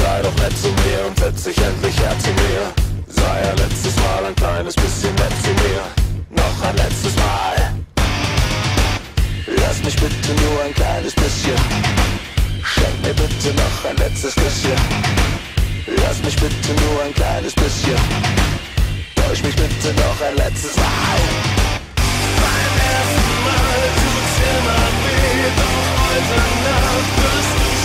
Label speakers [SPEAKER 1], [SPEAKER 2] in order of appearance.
[SPEAKER 1] Sei doch nett zu mir und setz dich endlich her zu mir. Sei ein letztes Mal ein kleines bisschen nett zu mir. Noch ein letztes Mal. Lass mich bitte nur ein kleines bisschen. Schenk mir bitte noch ein letztes Küsschen. Lass mich bitte nur ein kleines bisschen. Täusch mich bitte noch ein letztes Mal. Beim ersten Mal tut's immer weh, doch heute Nacht wirst du